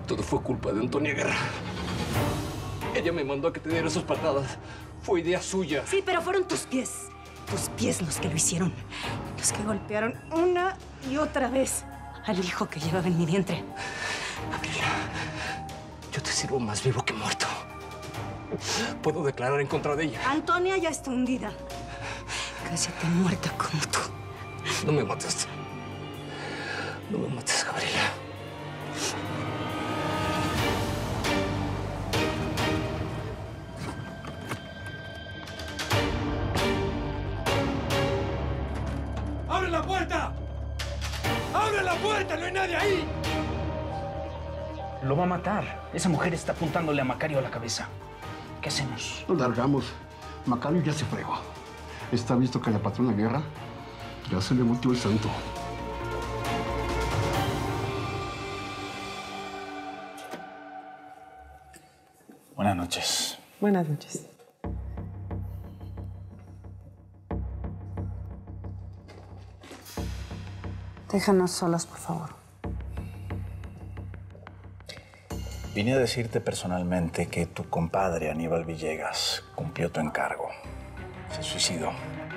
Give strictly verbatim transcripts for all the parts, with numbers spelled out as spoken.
Todo fue culpa de Antonia Guerra. Ella me mandó a que te diera esas patadas. Fue idea suya. Sí, pero fueron tus pies. Tus pies los que lo hicieron. Los que golpearon una y otra vez al hijo que llevaba en mi vientre. Gabriela, yo te sirvo más vivo que muerto. Puedo declarar en contra de ella. Antonia ya está hundida. Casi tan muerta como tú. No me mates. No me mates, Gabriela. ¡Abre la puerta! ¡Abre la puerta! ¡No hay nadie ahí! Lo va a matar. Esa mujer está apuntándole a Macario a la cabeza. ¿Qué hacemos? Nos largamos. Macario ya se fregó. Está visto que la patrona Guerra ya se le volteó el santo. Buenas noches. Buenas noches. Déjanos solas, por favor. Vine a decirte personalmente que tu compadre Aníbal Villegas cumplió tu encargo. Se suicidó.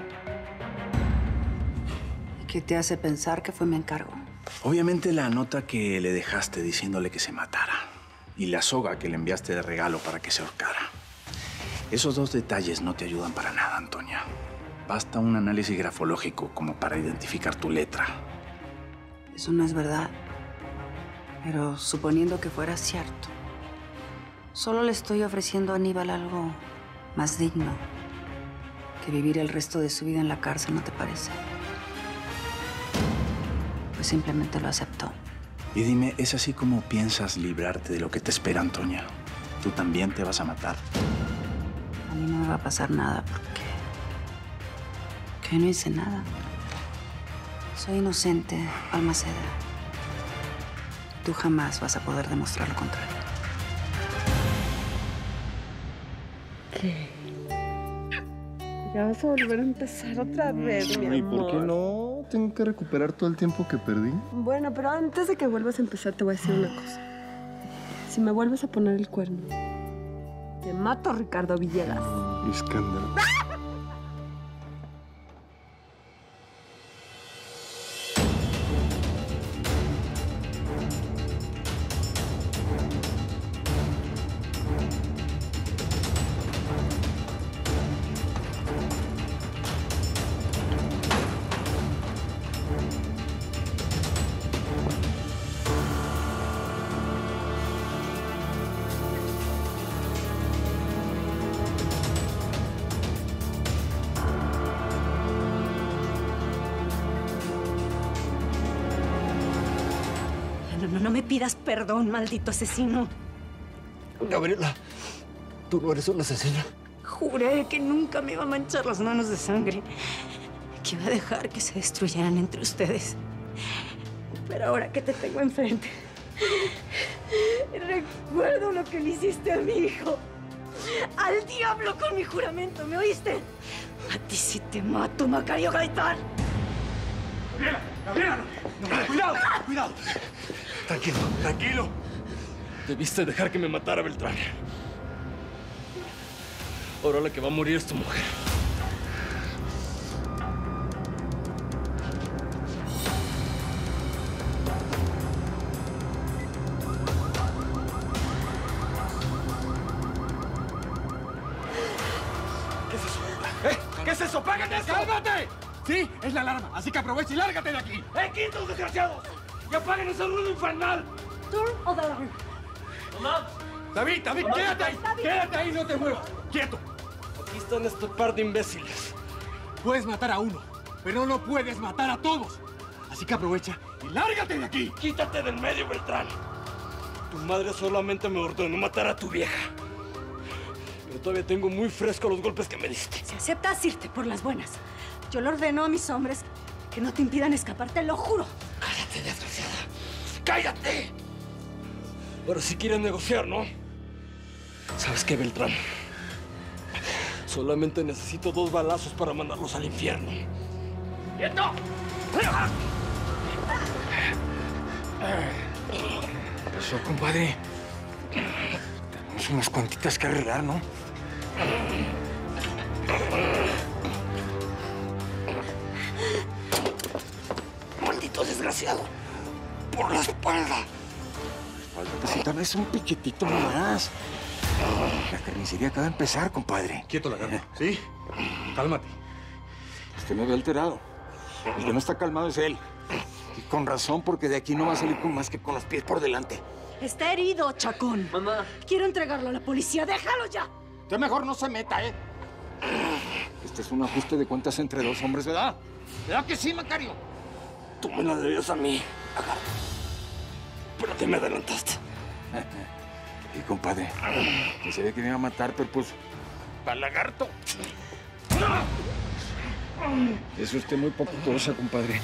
¿Y qué te hace pensar que fue mi encargo? Obviamente la nota que le dejaste diciéndole que se matara y la soga que le enviaste de regalo para que se ahorcara. Esos dos detalles no te ayudan para nada, Antonia. Basta un análisis grafológico como para identificar tu letra. Eso no es verdad. Pero suponiendo que fuera cierto, solo le estoy ofreciendo a Aníbal algo más digno que vivir el resto de su vida en la cárcel, ¿no te parece? Pues simplemente lo aceptó. Y dime, ¿es así como piensas librarte de lo que te espera, Antonia? ¿Tú también te vas a matar? A mí no me va a pasar nada porque... que no hice nada. Soy inocente, Balmaceda. Tú jamás vas a poder demostrar lo contrario. ¿Qué? Ya vas a volver a empezar otra vez, mi amor. ¿Y por qué no? Tengo que recuperar todo el tiempo que perdí. Bueno, pero antes de que vuelvas a empezar te voy a decir una cosa. Si me vuelves a poner el cuerno, te mato, Ricardo Villegas. Escándalo. No, no, no me pidas perdón, maldito asesino. Gabriela, tú no eres una asesina. Juré que nunca me iba a manchar las manos de sangre. Que iba a dejar que se destruyeran entre ustedes. Pero ahora que te tengo enfrente, recuerdo lo que le hiciste a mi hijo. Al diablo con mi juramento, ¿me oíste? A ti sí te mato, Macario Gaitán. ¡Gabriela! ¡Gabriela! No, no, ¡cuidado! ¡Cuidado! Tranquilo, tranquilo. Debiste dejar que me matara Beltrán. Ahora la que va a morir es tu mujer. ¿Qué es eso? ¿Eh? ¿Qué es eso? ¡Págate eso! ¡Cálmate! Sí, es la alarma, así que aprovecha y lárgate de aquí. ¡Eh, quietos, desgraciados! ¡Que apaguen ese ruido infernal! ¿Turn o the alarm? ¡Mamá! David, David, Mamá, quédate ahí. David. Quédate ahí, no te muevas. ¡Quieto! Aquí están este par de imbéciles. Puedes matar a uno, pero no puedes matar a todos. Así que aprovecha y lárgate de aquí. Quítate del medio, Beltrán. Tu madre solamente me ordenó matar a tu vieja. Yo todavía tengo muy fresco los golpes que me diste. Si aceptas irte por las buenas, yo le ordeno a mis hombres que no te impidan escapar, te lo juro. Cállate, desgraciada. ¡Cállate! Ahora sí quieren negociar, ¿no? ¿Sabes qué, Beltrán? Solamente necesito dos balazos para mandarlos al infierno. ¡Quieto! Eso, compadre. Tenemos unas cuantitas que arreglar, ¿no? Maldito desgraciado. Por la espalda. Falta si tal vez un piquetito más. La carnicería acaba de empezar, compadre. Quieto, lagarto. ¿Sí? Cálmate. Usted me ve alterado. El que no está calmado es él. Y con razón, porque de aquí no va a salir con más que con los pies por delante. Está herido, Chacón. Mamá. Quiero entregarlo a la policía. ¡Déjalo ya! Usted mejor no se meta, ¿eh? Este es un ajuste de cuentas entre dos hombres, ¿verdad? ¿Verdad que sí, Macario? Tú me la debías a mí, lagarto. Pero te me adelantaste. Y compadre, pensé que me iba a matar, pero pues... ¡Para lagarto! Es usted muy poco cosa, compadre.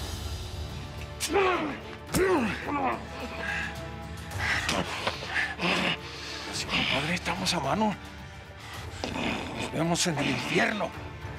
Así, compadre, estamos a mano. Nos vemos en el infierno.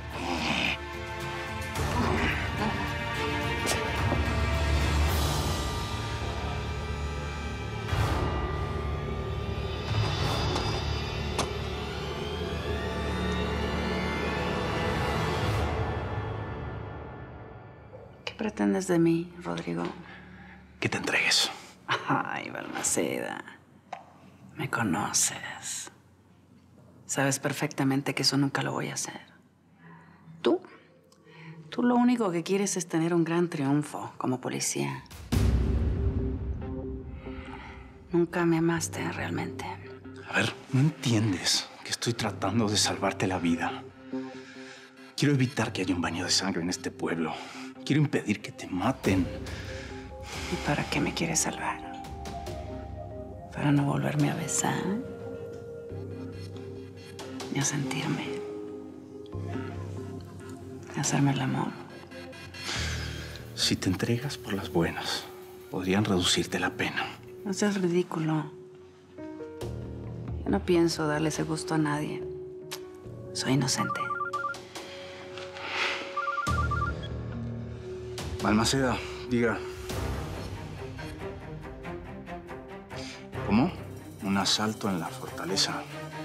¿Qué pretendes de mí, Rodrigo? Que te entregues. Ay, Balmaceda. Me conoces. Sabes perfectamente que eso nunca lo voy a hacer. Tú, tú lo único que quieres es tener un gran triunfo como policía. Nunca me amaste realmente. A ver, ¿no entiendes que estoy tratando de salvarte la vida? Quiero evitar que haya un baño de sangre en este pueblo. Quiero impedir que te maten. ¿Y para qué me quieres salvar? ¿Para no volverme a besar? Ni a sentirme. Ni a hacerme el amor. Si te entregas por las buenas, podrían reducirte la pena. No seas ridículo. Yo no pienso darle ese gusto a nadie. Soy inocente. Balmaceda, diga. ¿Cómo? Un asalto en la fortaleza.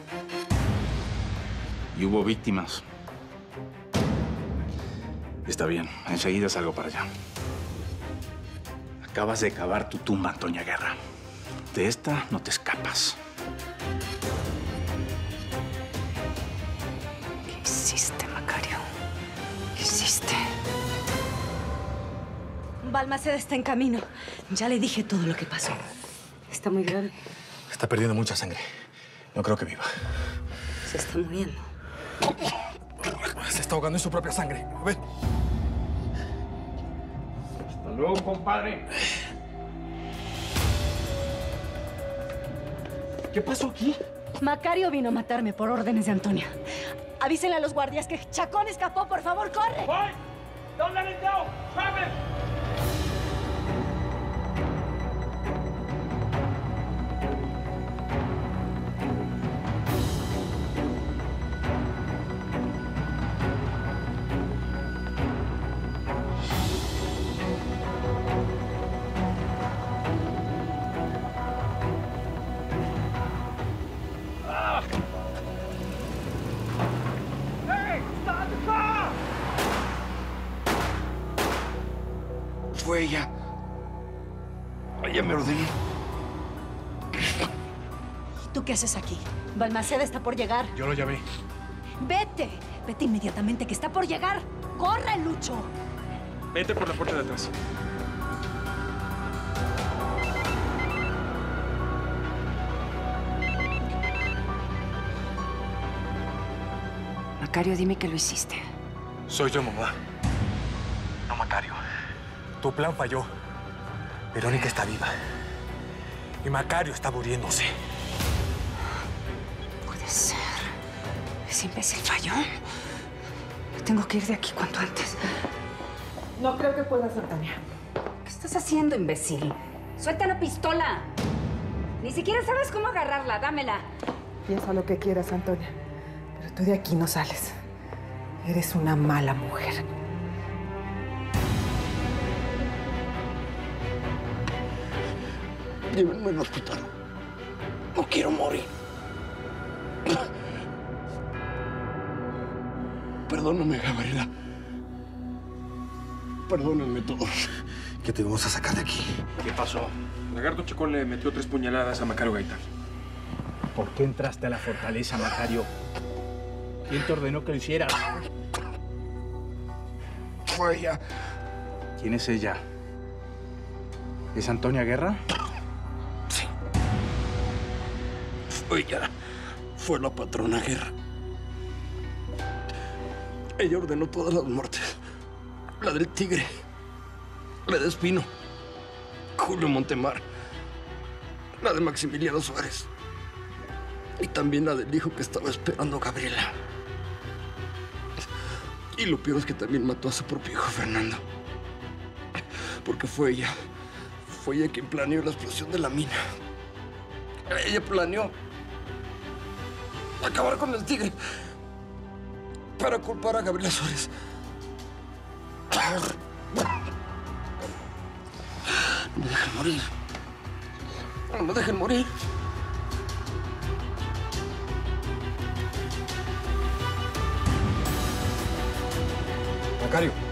Y hubo víctimas. Está bien, enseguida salgo para allá. Acabas de cavar tu tumba, Antonia Guerra. De esta no te escapas. ¿Qué hiciste, Macario? ¿Qué hiciste? Balmaceda está en camino. Ya le dije todo lo que pasó. Está muy grave. Está perdiendo mucha sangre. No creo que viva. Se está muriendo. Se está ahogando en su propia sangre. A ver. Hasta luego, compadre. ¿Qué pasó aquí? Macario vino a matarme por órdenes de Antonia. Avísenle a los guardias que Chacón escapó. Por favor, corre. Boy, don't let it go. Grab it. Fue ella. Ella me ordenó. ¿Tú qué haces aquí? Balmaceda está por llegar. Yo lo llamé. Vete. Vete inmediatamente, que está por llegar. ¡Corre, Lucho! Vete por la puerta de atrás. Macario, dime que lo hiciste. Soy yo, mamá. No, Macario. Tu plan falló. Verónica está viva. Y Macario está muriéndose. Puede ser. Ese imbécil falló. Tengo que ir de aquí cuanto antes. No creo que puedas, Antonia. ¿Qué estás haciendo, imbécil? ¡Suelta la pistola! Ni siquiera sabes cómo agarrarla. Dámela. Piensa lo que quieras, Antonia. Pero tú de aquí no sales. Eres una mala mujer. Llévenme al hospital. No quiero morir. Perdóname, Gabriela. Perdónenme todos. ¿Qué te vamos a sacar de aquí? ¿Qué pasó? Lagarto Chacón le metió tres puñaladas a Macario Gaitán. ¿Por qué entraste a la fortaleza, Macario? ¿Quién te ordenó que lo hicieras? Fue ella. ¿Quién es ella? ¿Es Antonia Guerra? Sí. Fue ella. Fue la patrona Guerra. Ella ordenó todas las muertes. La del Tigre. La de Espino. Julio Montemar. La de Maximiliano Suárez. Y también la del hijo que estaba esperando Gabriela. Y lo peor es que también mató a su propio hijo, Fernando. Porque fue ella. Fue ella quien planeó la explosión de la mina. Ella planeó acabar con el Tigre para culpar a Gabriela Suárez. No me dejen morir. No me dejen morir. Macario.